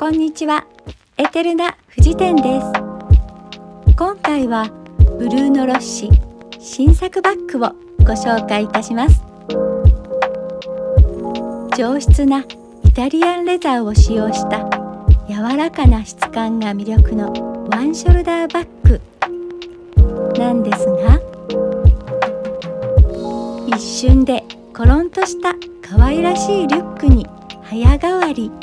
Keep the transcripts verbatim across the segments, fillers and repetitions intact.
こんにちは、エテルナ富士店です。今回はブルーノ・ロッシ新作バッグをご紹介いたします。上質なイタリアンレザーを使用した柔らかな質感が魅力のワンショルダーバッグなんですが、一瞬でコロンとした可愛らしいリュックに早変わり。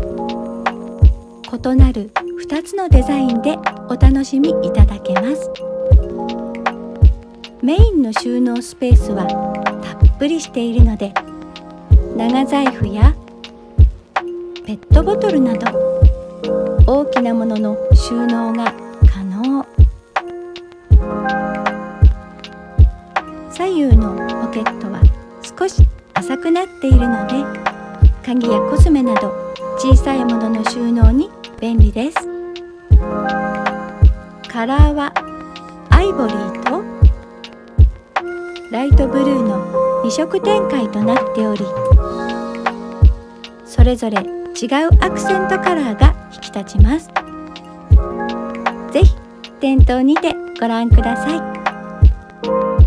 異なるふたつのデザインでお楽しみいただけます。メインの収納スペースはたっぷりしているので、長財布やペットボトルなど大きなものの収納が可能。左右のポケットは少し浅くなっているので、鍵やコスメなど小さいものの収納に便利です。カラーはアイボリーとライトブルーのに色展開となっており、それぞれ違うアクセントカラーが引き立ちます。ぜひ店頭にてご覧ください。